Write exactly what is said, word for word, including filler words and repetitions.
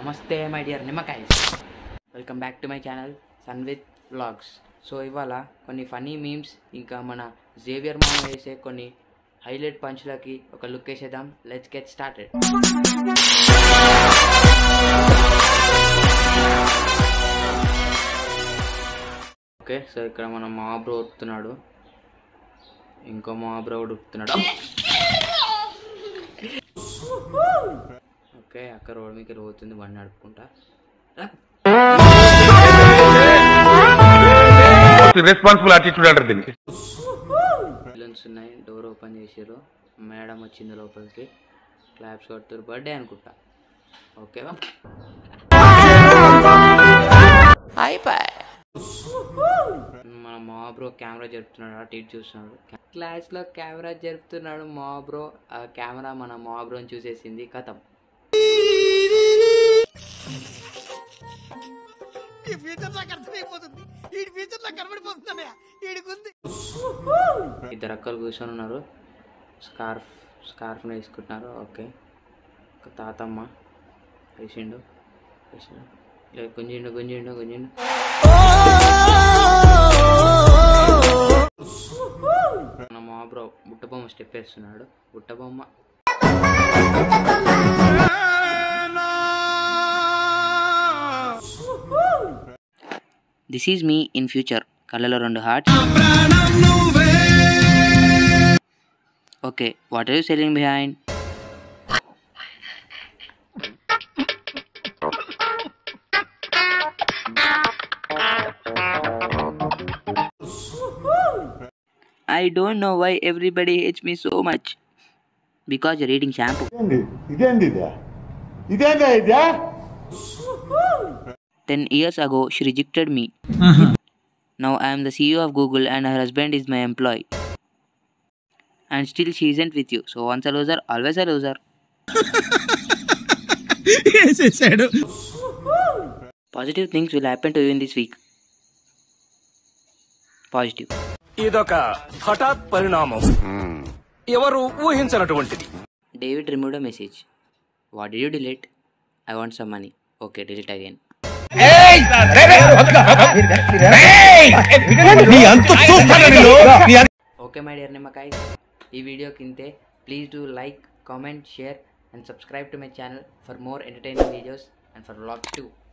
నమస్తే my dear నిమ్మకాయ, welcome back to my channel Sanvith vlogs. So ఇవాళ కొన్ని ఫన్నీ మీమ్స్ ఇంకా మన జేవియర్ మామ వేసే కొన్ని హైలైట్ పంచులకి ఒక లుక్ వేసేద్దాం. Let's get started. Okay, so ఇక్కడ మన మా బ్రో ఉడుతున్నాడు, ఇంకో మా బ్రో ఉడుతున్నాడు. ఓకే, అక్కడ రోడ్ మీకు రోతుంది బండి నడుపుకుంటా. రెస్పాన్సిబుల్ యాటిట్యూడ్ అంటారు దీనికి. బెలూన్స్ ఉన్నాయి, డోర్ ఓపెన్ చేసారు, మేడం వచ్చింది లోపలికి, క్లాప్స్ కొడుతారు, బర్త్డే అనుకుంటా. ఓకే, అయిపోయి మన మా బ్రో కెమెరా జరుపుతున్నాడు, అటు ఇటు చూస్తున్నాడు. క్లాస్లో కెమెరా జరుపుతున్నాడు మా బ్రో. ఆ కెమెరా మన మా బ్రోని చూసేసింది, కథం. ఇద్దరు అక్కలు కూర్చొని ఉన్నారు, స్కార్ఫ్ స్కార్ఫ్ వేసుకుంటున్నారు. ఓకే, ఒక తాతమ్మ వేసిండు వేసిండు లే గుంజిండు గుంజిండు గుంజిండు. మన మా బ్రో బుట్టబొమ్మ స్టెప్ వేస్తున్నాడు. Butta Bomma this is me in future, కళ్ళలో రెండు hearts. Okay, what are you selling behind? I don't know why everybody hates me so much. Because you're eating shampoo. Ten years ago, she rejected me. Uh-huh. Now I am the C E O of Google and her husband is my employee. And still she isn't with you. So once a loser, always a loser. Yes, I said. Positive things will happen to you in this week. Positive. ఇదొక హఠాత్ పరిణామం, ఎవరు ఊహించనటువంటిది. David removed a message. What did you delete? I want some money. Okay, delete again. Okay my dear నిమ్మకాయ, ఈ video కింతే please do like, comment, share and subscribe to my channel for more entertaining videos and for vlogs too.